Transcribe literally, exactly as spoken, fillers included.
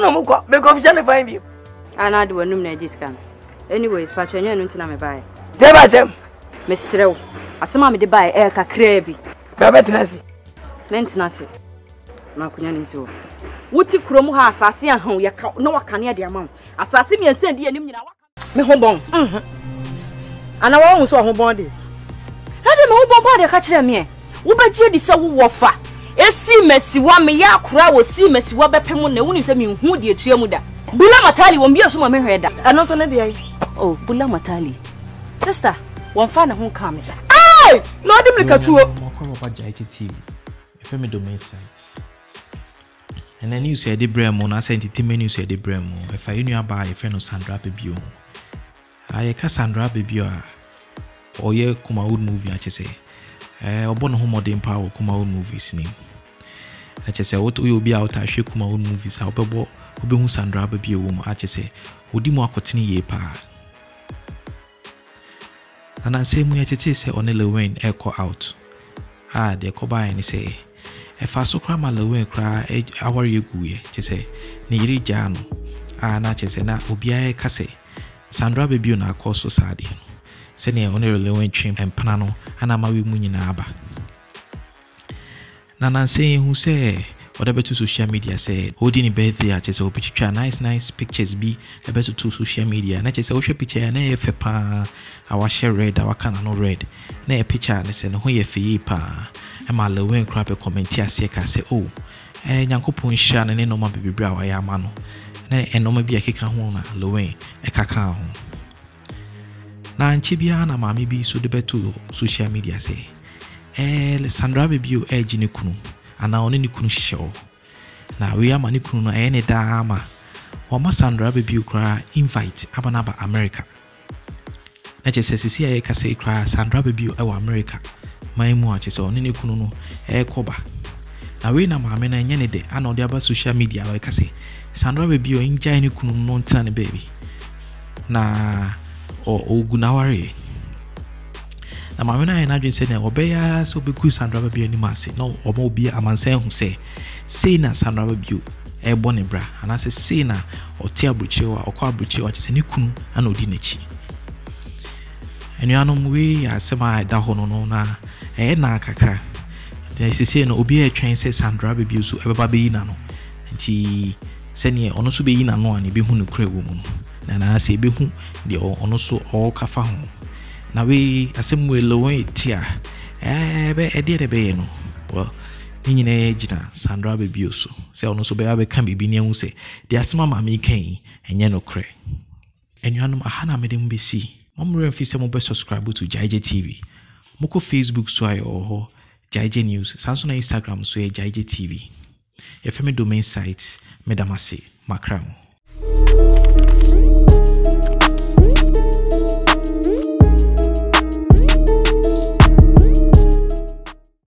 no muko be confession find you. Ana de wanum na ejiskan. Anyways, patronye no ntina me bae. Dey ba sem. Mesrew. Asema me de bae e kakra bi. Ba betinasi. Mentinasi. Na kunya ni so. Wuti kurom ha asase ahan ye ka na wakane de amam. Asase mi ense di anim nyina waka. Me hobon. Mhm. Ana wo hu so hobon de. Hade me hobon ba de ka kire me. Wo ba gie di se wo wofa. Esi mesiwa me ya akura wo si mesiwa bepem na woni se me hu de etua mu da. Bula matali won bia so ma me hweda. Ano so ne de ai. Oh, bula matali. Sister, won fa na ho ka me da. Ai! Lord Mlikatuo. Mo ko ba Jiheje T V. Efe me domain site. And then you say the bremo na say entertainment news say the bremo. If I knew about your friend Sandra Ababio. I ka Sandra Ababio a oye kuma old movie a chese. Eh obo no modern power kuma old movies ni. A chese what we obi out a hwe kuma old movies a obebo obehu Sandra Ababio wo a chese odi mu akotene ye pa. And I say mu ya chese say onele when echo out. Ah de ko ba ni say if I so cram alawe cry our yeguye, chese, Niri Jano, ah, na chese na ubia case, Sandra Ababio na coso sadi, sending only lowen trim and panano, and I'm a munaba. Nana saying who say, whatever to social media said, holding a birthday, I just hope picture nice, nice pictures be a better to social media, and I just social picture and a fepa, our share red, our can no red, nay a picture, and say, no, ye fee pa. Emma Lowen crab a comment here say oh eh Yankopon shan and no ma baby bra wa ya ma no na eno ma bia keka ho na Lowen e kaka ho na nchi bia na ma me bi so de beto social media say eh Sandra Ababio e gine kunu ana oni ni kunu show na we ama ni kunu no e ne da ma o ma Sandra Ababio kra invite abana ba America na je sesi ya ka say kra Sandra Ababio e wa America my mu ache so ne kunu no e koba na we na maame na nye ne de ana odi aba social media we ka say Sandra Ababio enjoy ne kunu no ntan ne baby na o ogunaware na maame na na dwen say na obeya so be ku Sandra Ababio ni mase no omo obi amansan hu say say na Sandra Ababio e bo ne bra ana say say na oti abuchiwa okwa abuchiwa che ne kunu ana odi na chi enuanom we asema da ho no no na eh na kakra they say no obi e twen say Sandra Ababio so ebeba be yi na no nti se ne ono so be yi na no ani be hu no kra wo mu na na se be hu de ono so o kafa ho na we asem we lo we tia eh be e de be no well ni nyina gina Sandra Ababio so se ono so be abe kan bibi ne hu se de asema ma me kan enye no kra enuanom aha na me dem be si Momre fi se mo be subscribe to Jiheje T V. Moko Facebook so ayo ho Jiheje News. Sanso na Instagram so e Jiheje T V. Ye fe me domain site medamase makram.